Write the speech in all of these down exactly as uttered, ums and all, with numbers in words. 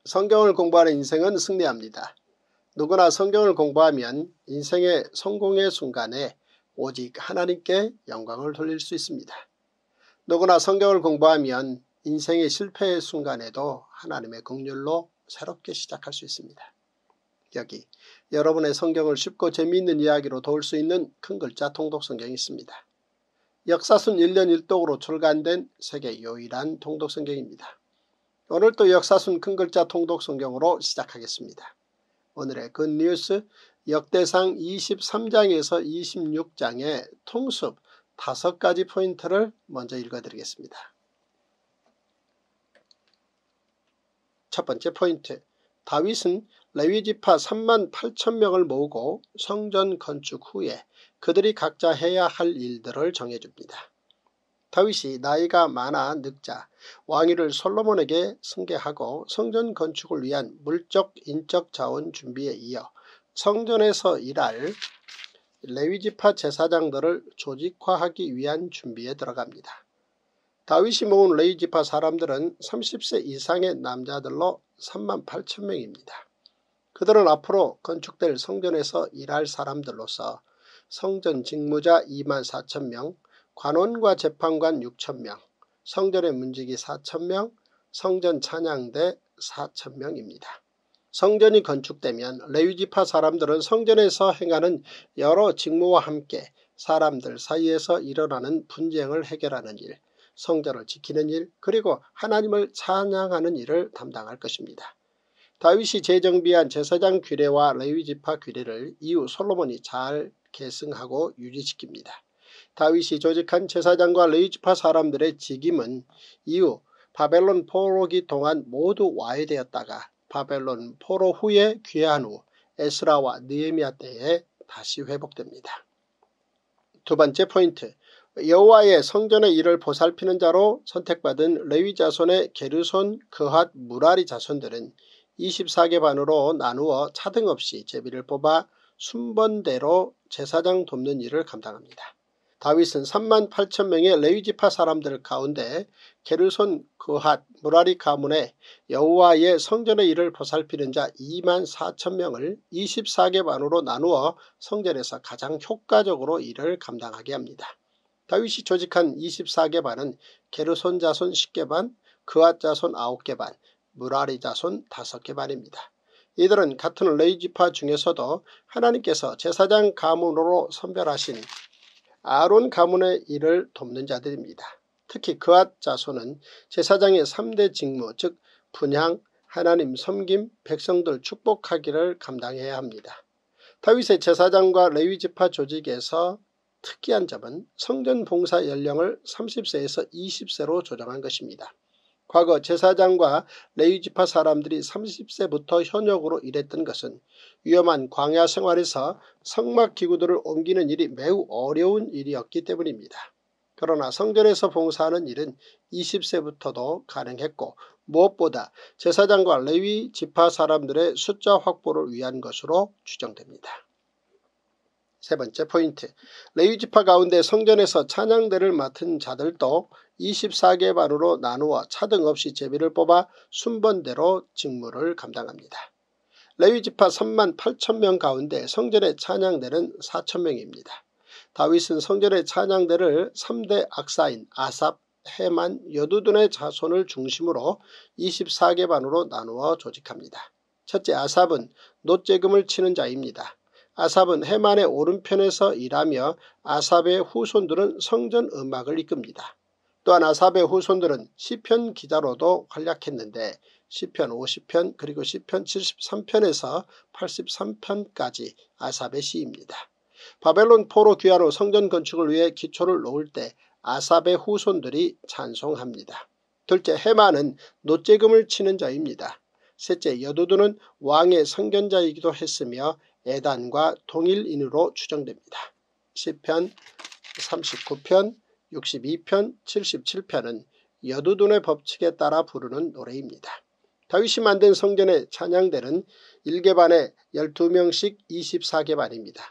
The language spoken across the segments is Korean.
성경을 공부하는 인생은 승리합니다. 누구나 성경을 공부하면 인생의 성공의 순간에 오직 하나님께 영광을 돌릴 수 있습니다. 누구나 성경을 공부하면 인생의 실패의 순간에도 하나님의 긍휼로 새롭게 시작할 수 있습니다. 여기 여러분의 성경을 쉽고 재미있는 이야기로 도울 수 있는 큰 글자 통독 성경이 있습니다. 역사순 일 년 일 독으로 출간된 세계 유일한 통독 성경입니다. 오늘 또 역사순 큰 글자 통독 성경으로 시작하겠습니다. 오늘의 굿뉴스 역대상 이십삼 장에서 이십육 장의 통습 다섯 가지 포인트를 먼저 읽어드리겠습니다. 첫 번째 포인트, 다윗은 레위지파 삼만 팔천 명을 모으고 성전 건축 후에 그들이 각자 해야 할 일들을 정해줍니다. 다윗이 나이가 많아 늙자 왕위를 솔로몬에게 승계하고 성전 건축을 위한 물적 인적 자원 준비에 이어 성전에서 일할 레위지파 제사장들을 조직화하기 위한 준비에 들어갑니다. 다윗이 모은 레위지파 사람들은 삼십 세 이상의 남자들로 삼만 팔천 명입니다. 그들은 앞으로 건축될 성전에서 일할 사람들로서 성전 직무자 이만 사천 명, 관원과 재판관 육천 명, 성전의 문지기 사천 명, 성전 찬양대 사천 명입니다. 성전이 건축되면 레위지파 사람들은 성전에서 행하는 여러 직무와 함께 사람들 사이에서 일어나는 분쟁을 해결하는 일, 성전을 지키는 일, 그리고 하나님을 찬양하는 일을 담당할 것입니다. 다윗이 재정비한 제사장 규례와 레위지파 규례를 이후 솔로몬이 잘 계승하고 유지시킵니다. 다윗이 조직한 제사장과 레위지파 사람들의 직임은 이후 바벨론 포로기 동안 모두 와해되었다가 바벨론 포로 후에 귀환 후 에스라와 느헤미야 때에 다시 회복됩니다. 두 번째 포인트, 여호와의 성전의 일을 보살피는 자로 선택받은 레위 자손의 게르손, 그핫, 무라리 자손들은 이십사 개 반으로 나누어 차등 없이 제비를 뽑아 순번대로 제사장 돕는 일을 감당합니다. 다윗은 삼만 팔천 명의 레위지파 사람들 가운데 게르손, 그핫, 무라리 가문에 여호와의 성전의 일을 보살피는 자 이만 사천 명을 이십사 개 반으로 나누어 성전에서 가장 효과적으로 일을 감당하게 합니다. 다윗이 조직한 이십사 개 반은 게르손 자손 십 개 반, 그핫 자손 아홉 개 반, 무라리 자손 다섯 개 반입니다. 이들은 같은 레위지파 중에서도 하나님께서 제사장 가문으로 선별하신 아론 가문의 일을 돕는 자들입니다. 특히 그핫 자손은 제사장의 삼 대 직무, 즉 분향, 하나님 섬김, 백성들 축복하기를 감당해야 합니다. 다윗의 제사장과 레위지파 조직에서 특이한 점은 성전 봉사 연령을 삼십 세에서 이십 세로 조정한 것입니다. 과거 제사장과 레위지파 사람들이 삼십 세부터 현역으로 일했던 것은 위험한 광야 생활에서 성막기구들을 옮기는 일이 매우 어려운 일이었기 때문입니다. 그러나 성전에서 봉사하는 일은 이십 세부터도 가능했고 무엇보다 제사장과 레위지파 사람들의 숫자 확보를 위한 것으로 추정됩니다. 세 번째 포인트, 레위지파 가운데 성전에서 찬양대를 맡은 자들도 이십사 개 반으로 나누어 차등 없이 제비를 뽑아 순번대로 직무를 감당합니다. 레위지파 삼만 팔천 명 가운데 성전의 찬양대는 사천 명입니다. 다윗은 성전의 찬양대를 삼 대 악사인 아삽, 헤만, 여두둔의 자손을 중심으로 이십사 개 반으로 나누어 조직합니다. 첫째 아삽은 노재금을 치는 자입니다. 아삽은 헤만의 오른편에서 일하며 아삽의 후손들은 성전 음악을 이끕니다. 또한 아삽의 후손들은 시편 기자로도 활약했는데 시편 오십 편 그리고 시편 칠십삼 편에서 팔십삼 편까지 아삽의 시입니다. 바벨론 포로 귀환 후 성전 건축을 위해 기초를 놓을 때 아삽의 후손들이 찬송합니다. 둘째 헤만은 노재금을 치는 자입니다. 셋째 여두둔은 왕의 선견자이기도 했으며 에단과 동일인으로 추정됩니다. 시편 삼십구 편, 육십이 편, 칠십칠 편은 여두둔의 법칙에 따라 부르는 노래입니다. 다윗이 만든 성전의 찬양대는 일 개 반에 열두 명씩 이십사 개 반입니다.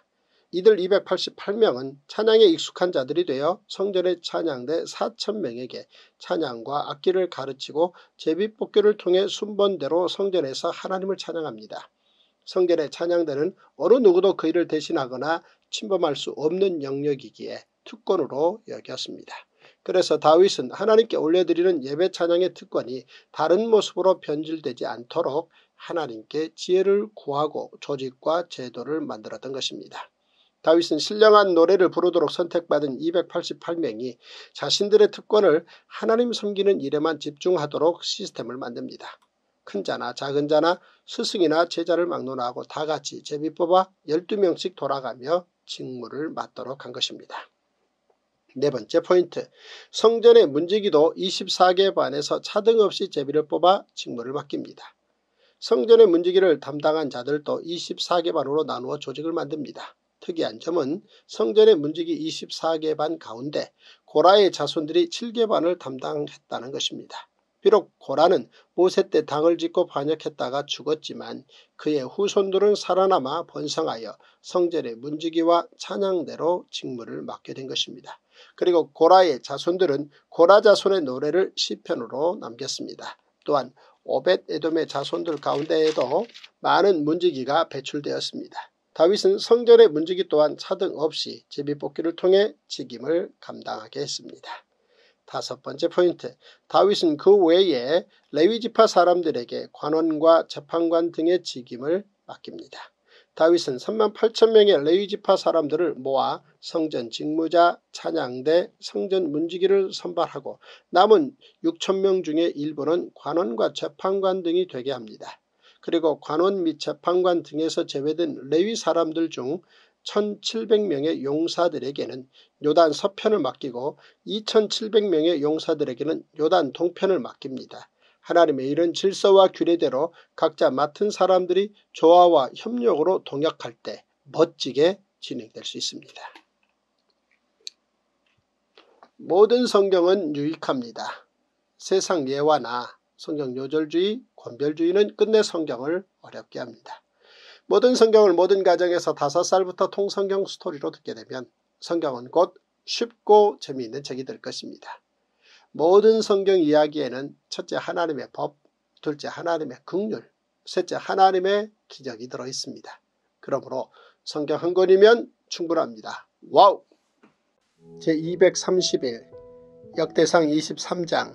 이들 이백팔십팔 명은 찬양에 익숙한 자들이 되어 성전의 찬양대 사천 명에게 찬양과 악기를 가르치고 제비뽑기를 통해 순번대로 성전에서 하나님을 찬양합니다. 성전의 찬양대는 어느 누구도 그 일을 대신하거나 침범할 수 없는 영역이기에 특권으로 여겼습니다. 그래서 다윗은 하나님께 올려드리는 예배 찬양의 특권이 다른 모습으로 변질되지 않도록 하나님께 지혜를 구하고 조직과 제도를 만들었던 것입니다. 다윗은 신령한 노래를 부르도록 선택받은 이백팔십팔 명이 자신들의 특권을 하나님 섬기는 일에만 집중하도록 시스템을 만듭니다. 큰 자나 작은 자나 스승이나 제자를 막론하고 다같이 제비 뽑아 열두 명씩 돌아가며 직무를 맡도록 한 것입니다. 네 번째 포인트, 성전의 문지기도 이십사 개 반에서 차등 없이 제비를 뽑아 직무를 맡깁니다. 성전의 문지기를 담당한 자들도 이십사 개 반으로 나누어 조직을 만듭니다. 특이한 점은 성전의 문지기 이십사 개 반 가운데 고라의 자손들이 칠 개 반을 담당했다는 것입니다. 비록 고라는 모세 때 당을 짓고 반역했다가 죽었지만 그의 후손들은 살아남아 번성하여 성전의 문지기와 찬양대로 직무를 맡게 된 것입니다. 그리고 고라의 자손들은 고라 자손의 노래를 시편으로 남겼습니다. 또한 오벳 에돔의 자손들 가운데에도 많은 문지기가 배출되었습니다. 다윗은 성전의 문지기 또한 차등 없이 제비뽑기를 통해 직임을 감당하게 했습니다. 다섯 번째 포인트, 다윗은 그 외에 레위지파 사람들에게 관원과 재판관 등의 직임을 맡깁니다. 다윗은 삼만 팔천 명의 레위지파 사람들을 모아 성전 직무자, 찬양대, 성전 문지기를 선발하고 남은 육천 명 중에 일부는 관원과 재판관 등이 되게 합니다. 그리고 관원 및 재판관 등에서 제외된 레위 사람들 중 천칠백 명의 용사들에게는 요단 서편을 맡기고 이천칠백 명의 용사들에게는 요단 동편을 맡깁니다. 하나님의 이런 질서와 규례대로 각자 맡은 사람들이 조화와 협력으로 동역할 때 멋지게 진행될 수 있습니다. 모든 성경은 유익합니다. 세상 예화나 성경 요절주의, 권별주의는 끝내 성경을 어렵게 합니다. 모든 성경을 모든 가정에서 다섯 살부터 통성경 스토리로 듣게 되면 성경은 곧 쉽고 재미있는 책이 될 것입니다. 모든 성경 이야기에는 첫째 하나님의 법, 둘째 하나님의 긍휼, 셋째 하나님의 기적이 들어있습니다. 그러므로 성경 한 권이면 충분합니다. 와우! 제이백삼십 일 역대상 이십삼 장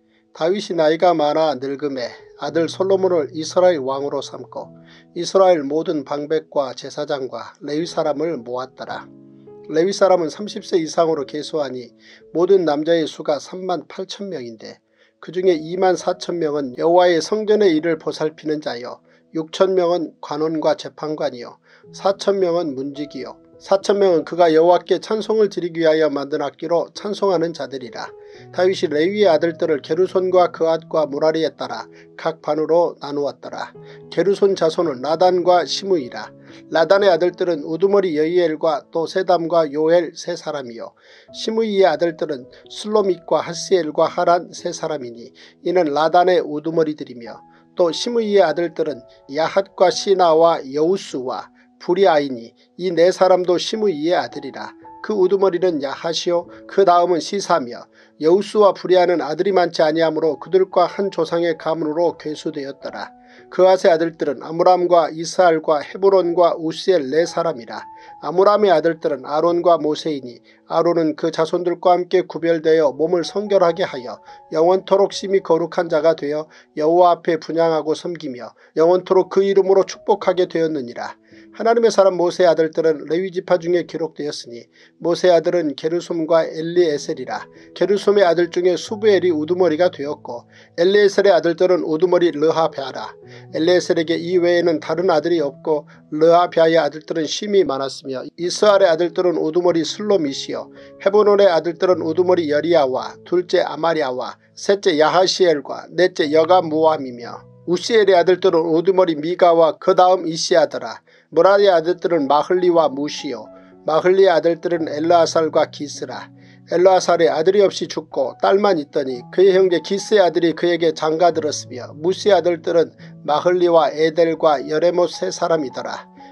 다윗이 나이가 많아 늙음에 아들 솔로몬을 이스라엘 왕으로 삼고 이스라엘 모든 방백과 제사장과 레위 사람을 모았더라. 레위 사람은 삼십 세 이상으로 계수하니 모든 남자의 수가 삼만 팔천 명인데 그 중에 이만 사천 명은 여호와의 성전의 일을 보살피는 자요, 육천 명은 관원과 재판관이요, 사천 명은 문지기요, 사천 명은 그가 여호와께 찬송을 드리기 위하여 만든 악기로 찬송하는 자들이라. 다윗이 레위의 아들들을 게르손과 그앗과 무라리에 따라 각 반으로 나누었더라. 게르손 자손은 라단과 시므이라. 라단의 아들들은 우두머리 여이엘과 또 세담과 요엘 세 사람이요, 시므이의 아들들은 슬로밋과 하스엘과 하란 세 사람이니 이는 라단의 우두머리들이며, 또 시므이의 아들들은 야핫과 시나와 여우스와 부리아이니 이 네 사람도 시므이의 아들이라. 그 우두머리는 야핫이요 그 다음은 시사며, 여우스와 부리아는 아들이 많지 아니하므로 그들과 한 조상의 가문으로 괴수되었더라. 그앗의 아들들은 아므람과 이스알과 헤브론과 우시엘 네 사람이라. 아므람의 아들들은 아론과 모세이니 아론은 그 자손들과 함께 구별되어 몸을 성결하게 하여 영원토록 심히 거룩한 자가 되어 여호와 앞에 분향하고 섬기며 영원토록 그 이름으로 축복하게 되었느니라. 하나님의 사람 모세의 아들들은 레위지파 중에 기록되었으니 모세의 아들은 게르솜과 엘리에셀이라. 게르솜의 아들 중에 수부엘이 우두머리가 되었고 엘리에셀의 아들들은 우두머리 르하베아라. 엘리에셀에게 이 외에는 다른 아들이 없고 르하베아의 아들들은 심이 많았으며 이스알의 아들들은 우두머리 슬로밋이요 헤브론의 아들들은 우두머리 여리야와 둘째 아마리아와 셋째 야하시엘과 넷째 여가무암이며 우시엘의 아들들은 우두머리 미가와 그 다음 이시아더라. 무라리의 아들들은 마흘리와 무시요 마흘리의 아들들은 엘르아살과 기스라. 엘르아살의 아들이 없이 죽고 딸만 있더니 그의 형제 기스의 아들이 그에게 장가들었으며 무시의 아들들은 마흘리와 에델과 여레못 세 사람이더라.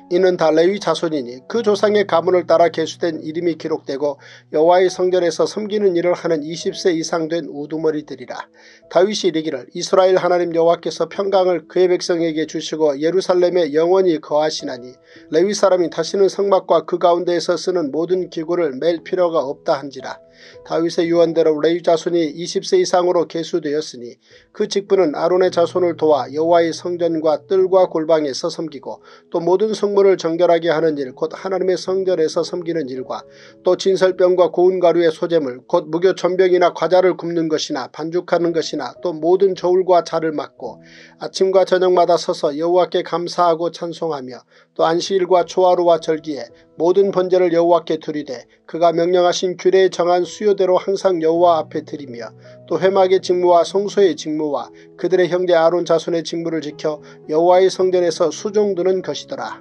이는 다 레위 자손이니 그 조상의 가문을 따라 계수된 이름이 기록되고 여호와의 성전에서 섬기는 일을 하는 이십 세 이상 된 우두머리들이라. 다윗이 이르기를 이스라엘 하나님 여호와께서 평강을 그의 백성에게 주시고 예루살렘에 영원히 거하시나니 레위 사람이 다시는 성막과 그 가운데에서 쓰는 모든 기구를 맬 필요가 없다 한지라. 다윗의 유언대로 레위 자손이 이십 세 이상으로 계수되었으니 그 직분은 아론의 자손을 도와 여호와의 성전과 뜰과 골방에서 섬기고 또 모든 성물을 정결하게 하는 일 곧 하나님의 성전에서 섬기는 일과 또 진설병과 고운 가루의 소재물 곧 무교 전병이나 과자를 굽는 것이나 반죽하는 것이나 또 모든 저울과 자를 맡고 아침과 저녁마다 서서 여호와께 감사하고 찬송하며 또 안식일과 초하루와 절기에 모든 번제를 여호와께 드리되 그가 명령하신 규례에 정한 수요대로 항상 여호와 앞에 드리며 또 회막의 직무와 성소의 직무와 그들의 형제 아론 자손의 직무를 지켜 여호와의 성전에서 수종드는 것이더라.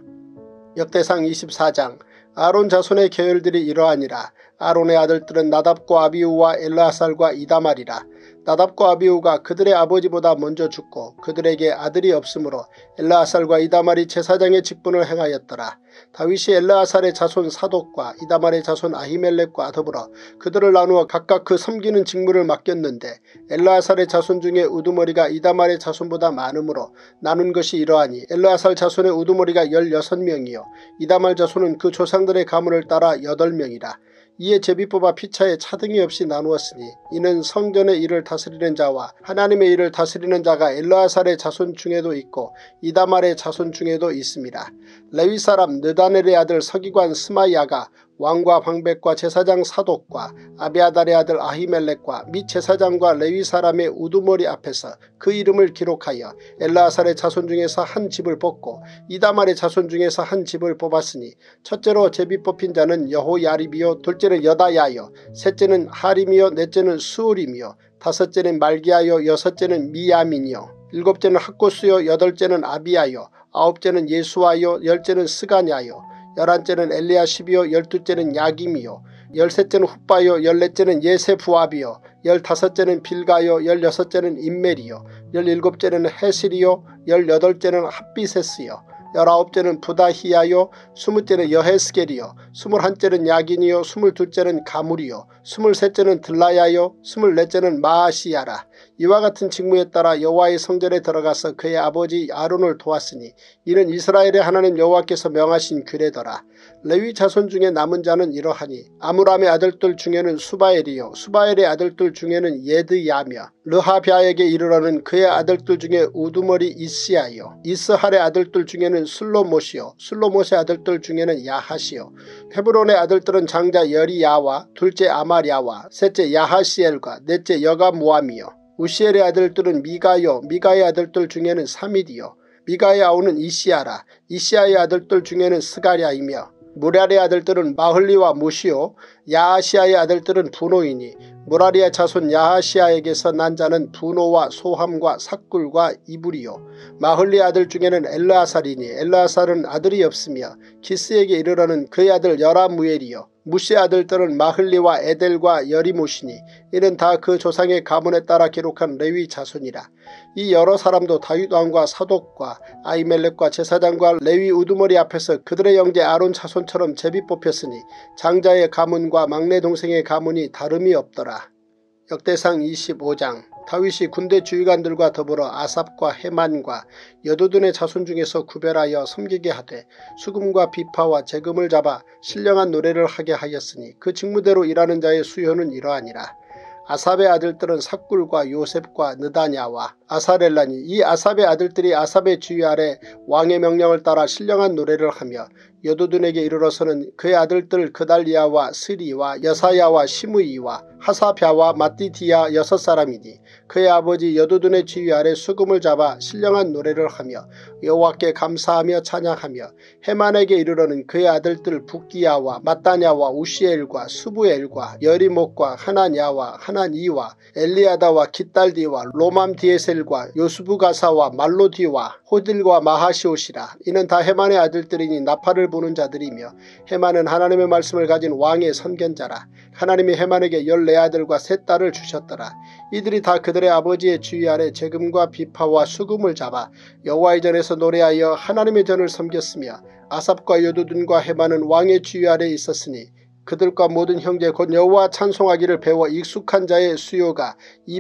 역대상 이십사 장. 아론 자손의 계열들이 이러하니라. 아론의 아들들은 나답과 아비후와 엘르아살과 이다말이라. 나답과 아비후가 그들의 아버지보다 먼저 죽고 그들에게 아들이 없으므로 엘르아살과 이다말이 제사장의 직분을 행하였더라. 다윗이 엘르아살의 자손 사독과 이다말의 자손 아히멜렉과 더불어 그들을 나누어 각각 그 섬기는 직무를 맡겼는데 엘르아살의 자손 중에 우두머리가 이다말의 자손보다 많으므로 나눈 것이 이러하니 엘르아살 자손의 우두머리가 열여섯 명이요 이다말 자손은 그 조상들의 가문을 따라 여덟 명이라. 이에 제비 뽑아 피차에 차등이 없이 나누었으니 이는 성전의 일을 다스리는 자와 하나님의 일을 다스리는 자가 엘르아살의 자손 중에도 있고 이다말의 자손 중에도 있습니다. 레위 사람 느다넬의 아들 서기관 스마야가 왕과 방백과 제사장 사독과 아비아달의 아들 아히멜렉과 및 제사장과 레위 사람의 우두머리 앞에서 그 이름을 기록하여 엘르아살의 자손 중에서 한 집을 뽑고 이다말의 자손 중에서 한 집을 뽑았으니 첫째로 제비 뽑힌 자는 여호야립이요 둘째는 여다야요 셋째는 하림이요 넷째는 수울이며 다섯째는 말기야요 여섯째는 미야민이요 일곱째는 학고스요 여덟째는 아비야요 아홉째는 예수와요 열째는 스가냐요 열한째는 엘리야십이요 열두째는 야김이요 열셋째는 훗바요 열넷째는 예세부압이요 열다섯째는 빌가요 열여섯째는 임멜이요 열일곱째는 헤실이요 열여덟째는 핫비세스요 열아홉째는 부다히야요 스무째는 여헤스겔이요 스물한째는 야긴이요 스물둘째는 가물이요 스물셋째는 들라야요 스물넷째는 마아시야라. 이와 같은 직무에 따라 여호와의 성전에 들어가서 그의 아버지 아론을 도왔으니 이는 이스라엘의 하나님 여호와께서 명하신 규례더라. 레위 자손 중에 남은 자는 이러하니 아므람의 아들들 중에는 수바엘이요 수바엘의 아들들 중에는 예드야며 르하비아에게 이르러는 그의 아들들 중에 우두머리 이스야요 이스할의 아들들 중에는 슬로못이요 슬로못의 아들들 중에는 야핫이요 헤브론의 아들들은 장자 여리야와 둘째 아마랴와 셋째 야하시엘과 넷째 여가무암이요 우시엘의 아들들은 미가요 미가의 아들들 중에는 사밋이요 미가의 아우는 이시야라. 이시야의 아들들 중에는 스가랴이며 무랄의 아들들은 마흘리와 무시요 야하시아의 아들들은 분노이니 무라리의 자손 야하시아에게서 난 자는 분노와 소함과 삭굴과 이불이요 마흘리 아들 중에는 엘르아살이니 엘르아살은 아들이 없으며 기스에게 이르러는 그의 아들 여라무엘이요 무시의 아들들은 마흘리와 에델과 여리모시니 이는 다 그 조상의 가문에 따라 기록한 레위 자손이라. 이 여러 사람도 다윗 왕과 사독과 아히멜렉과 제사장과 레위 우두머리 앞에서 그들의 형제 아론 자손처럼 제비 뽑혔으니 장자의 가문과 막내 동생의 가문이 다름이 없더라. 역대상 이십오 장. 다윗이 군대 주의관들과 더불어 아삽과 헤만과 여두둔의 자손 중에서 구별하여 섬기게 하되 수금과 비파와 재금을 잡아 신령한 노래를 하게 하였으니 그 직무대로 일하는 자의 수요는 이러하니라. 아삽의 아들들은 삭굴과 요셉과 느다냐와 아사렐라니 이 아삽의 아들들이 아삽의 지휘 아래 왕의 명령을 따라 신령한 노래를 하며 여두둔에게 이르러서는 그의 아들들 그달리아와 스리와 여사야와 시므이와 하사랴와 마띠디아 여섯 사람이니 그의 아버지 여두둔의 지휘 아래 수금을 잡아 신령한 노래를 하며 여호와께 감사하며 찬양하며 헤만에게 이르러는 그의 아들들 붓기야와 마따냐와 우시엘과 수부엘과 여리목과 하나냐와 하나니와 엘리아다와 깃달디와 로맘디에셀과 요스부가사와 말로디와 호딜과 마하시옷이라. 이는 다 헤만의 아들들이니 나팔을 부는 자들이며 헤만은 하나님의 말씀을 가진 왕의 선견자라. 하나님이 헤만에게 열네 아들과 세 딸을 주셨더라. 이들이 다 그들의 아버지의 지휘 아래 재금과 비파와 수금을 잡아 여호와의 전에서 노래하여 하나님의 전을 섬겼으며 아삽과 여두둔과 헤만은 왕의 지휘 아래 있었으니 그들과 모든 형제 곧 여호와 찬송하기를 배워 익숙한 자의 수요가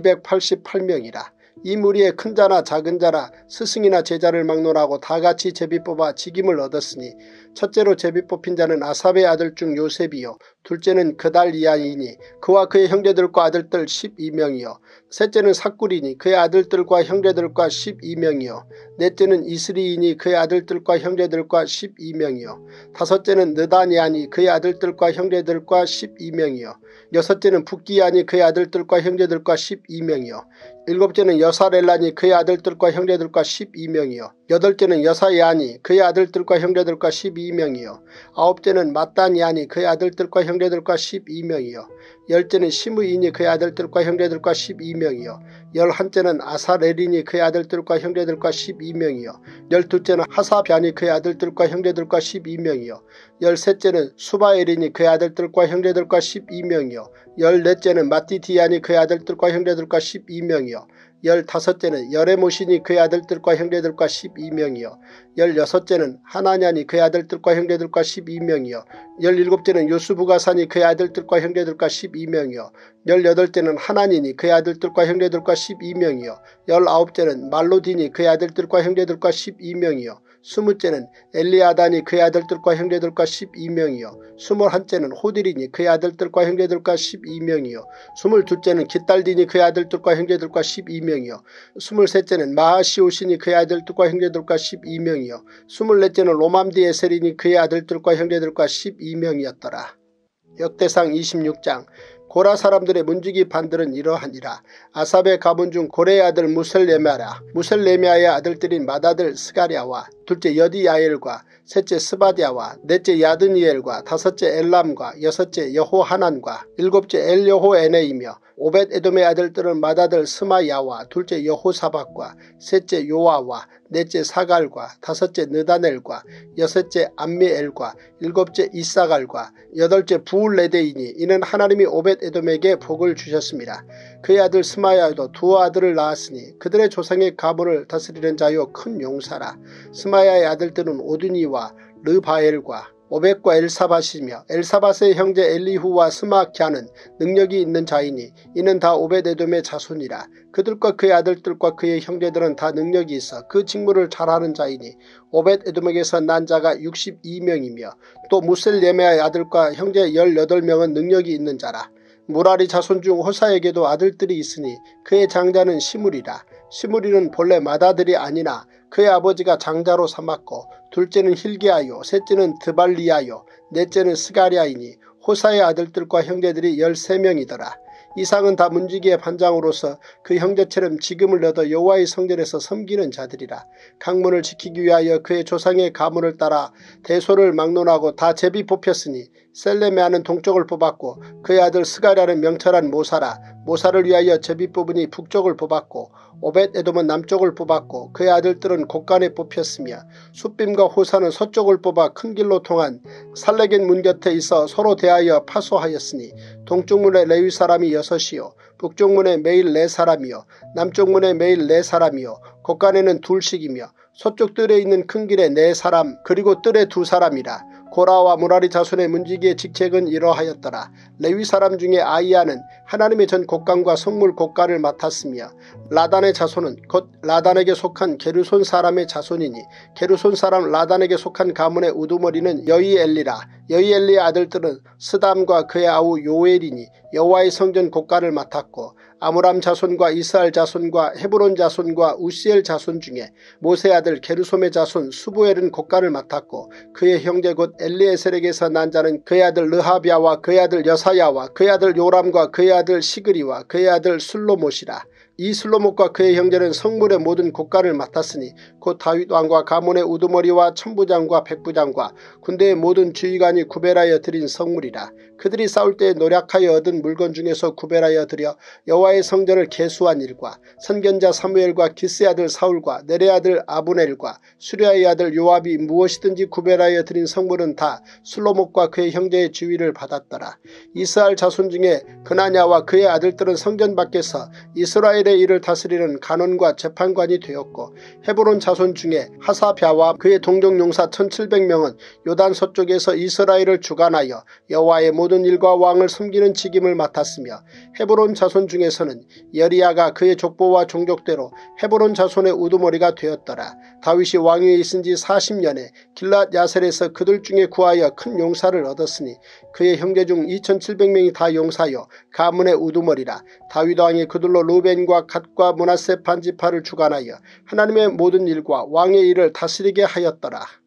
이백팔십팔 명이라. 이 무리에 큰 자나 작은 자나 스승이나 제자를 막론하고 다같이 제비 뽑아 직임을 얻었으니 첫째로 제비 뽑힌 자는 아삽의 아들 중 요셉이요 둘째는 그달리아이니 그와 그의 형제들과 아들들 십이 명이요 셋째는 삭구리니 그의 아들들과 형제들과 십이 명이요 넷째는 이스리이니 그의 아들들과 형제들과 십이 명이요 다섯째는 느다니아니 그의 아들들과 형제들과 십이 명이요 여섯째는 붓기아니 그의 아들들과 형제들과 십이 명이요 일곱째는 여사렐라니 그의 아들들과 형제들과 십이 명이요 여덟째는 여사야니 그의 아들들과 형제들과 십이 명이요 아홉째는 마따니아니 그의 아들들과 형제들과 십이 명이요 열째는 시므이니 그의 아들들과 형제들과 십이 명이요 열한째는 아사렐이니 그의 아들들과 형제들과 십이 명이요 열둘째는 하사변이 그의 아들들과 형제들과 십이 명이요 열셋째는 수바엘이니 그의 아들들과 형제들과 십이 명이요 열넷째는 마띠디아니 그의 아들들과 형제들과 십이 명이요 열다섯째는 여레모시니 그의 아들들과 형제들과 십이 명이요 열여섯째는 하나냐니 그의 아들들과 형제들과 십이 명이요 열일곱째는 요스부가사니 그의 아들들과 형제들과 십이 명이요 열여덟째는 하나니니 그의 아들들과 형제들과 십이 명이요 열아홉째는 말로디니 그의 아들들과 형제들과 십이 명이요 스무째는 엘리아다니 그의 아들들과 형제들과 십이 명이요 스물한째는 호딜이니 그의 아들들과 형제들과 십이 명이요 스물둘째는 깃달디니 그의 아들들과 형제들과 십이 명이요 스물셋째는 마하시오시니 그의 아들들과 형제들과 십이 명이요 스물넷째는 로맘디에셀이니 그의 아들들과 형제들과 십이 명이었더라. 역대상 이십육 장. 고라 사람들의 문지기 반들은 이러하니라. 아삽의 가문 중 고레의 아들 무셀레메라 무셀레메아의 아들들인 맏아들 스가랴와 둘째 여디야엘과 셋째 스바디아와 넷째 야드니엘과 다섯째 엘람과 여섯째 여호하난과 일곱째 엘여호에네이며 오벳에돔의 아들들은 맏아들 스마야와 둘째 여호사박과 셋째 요아와 넷째 사갈과 다섯째 느다넬과 여섯째 암미엘과 일곱째 이사갈과 여덟째 부울레데이니 이는 하나님이 오벳에돔에게 복을 주셨습니다. 그의 아들 스마야도 두 아들을 낳았으니 그들의 조상의 가문을 다스리는 자요 큰 용사라. 스마야의 아들들은 오드니와 르바엘과 오벳과 엘사밧이며 엘사밧의 형제 엘리후와 스마캬는 능력이 있는 자이니 이는 다 오벳에돔의 자손이라. 그들과 그의 아들들과 그의 형제들은 다 능력이 있어 그 직무를 잘하는 자이니 오벳에돔에게서 난 자가 육십이 명이며 또 무셀레메아의 아들과 형제 열여덟 명은 능력이 있는 자라. 무라리 자손 중 호사에게도 아들들이 있으니 그의 장자는 시므리라. 시므리는 본래 맏아들이 아니나 그의 아버지가 장자로 삼았고 둘째는 힐기야요 셋째는 드발리야요 넷째는 스가랴이니 호사의 아들들과 형제들이 열세 명이더라. 이상은 다 문지기의 반장으로서 그 형제처럼 지금을 얻어 여호와의 성전에서 섬기는 자들이라. 강문을 지키기 위하여 그의 조상의 가문을 따라 대소를 막론하고 다 제비 뽑혔으니 셀레메아는 동쪽을 뽑았고 그의 아들 스가랴는 명철한 모사라. 모사를 위하여 제비 뽑으니 북쪽을 뽑았고 오벳에돔은 남쪽을 뽑았고 그의 아들들은 곳간에 뽑혔으며 숫빔과 호사는 서쪽을 뽑아 큰 길로 통한 살레겐 문 곁에 있어 서로 대하여 파소하였으니 동쪽문에 레위 사람이 여섯이요 북쪽문에 매일 네 사람이요 남쪽문에 매일 네 사람이요 곳간에는 둘씩이며 서쪽 뜰에 있는 큰 길에 네 사람 그리고 뜰에 두 사람이라. 고라와 무라리 자손의 문지기의 직책은 이러하였더라. 레위 사람 중에 아이야는 하나님의 전 곳간과 성물 곳간을 맡았으며 라단의 자손은 곧 라단에게 속한 게르손 사람의 자손이니 게르손 사람 라단에게 속한 가문의 우두머리는 여이엘리라. 여이엘리의 아들들은 스담과 그의 아우 요엘이니 여호와의 성전 곳간을 맡았고 아므람 자손과 이스라엘 자손과 헤브론 자손과 우시엘 자손 중에 모세 아들 게르솜의 자손 수부엘은 곳간을 맡았고 그의 형제 곧 엘리에셀에게서 난 자는 그의 아들 르하비아와 그의 아들 여사야와 그의 아들 요람과 그의 아들 시그리와 그의 아들 슬로못이라. 이 슬로못과 그의 형제는 성물의 모든 곳간을 맡았으니 곧 다윗 왕과 가문의 우두머리와 천부장과 백부장과 군대의 모든 주의관이 구별하여 드린 성물이라. 그들이 싸울 때에 노력하여 얻은 물건 중에서 구별하여 드려 여호와의 성전을 계수한 일과 선견자 사무엘과 기스의 아들 사울과 넬의 아들 아브넬과 수리아의 아들 요압이 무엇이든지 구별하여 드린 성물은 다 슬로목과 그의 형제의 지위를 받았더라. 이스라엘 자손 중에 그나냐와 그의 아들들은 성전 밖에서 이스라엘의 일을 다스리는 간원과 재판관이 되었고, 헤브론 자손 중에 하사랴와 그의 동족 용사 천칠백 명은 요단 서쪽에서 이스라엘을 주관하여 여호와의 모든 일과 왕을 섬기는 직임을 맡았으며, 헤브론 자손 중에서는 여리야가 그의 족보와 종족대로 헤브론 자손의 우두머리가 되었더라. 다윗이 왕위에 있은 지 사십 년에 길랏 야셀에서 그들 중에 구하여 큰 용사를 얻었으니 그의 형제 중 이천칠백 명이 다 용사여 가문의 우두머리라. 다윗 왕이 그들로 루벤과 갓과 므낫세 반지파를 주관하여 하나님의 모든 일과 왕의 일을 다스리게 하였더라.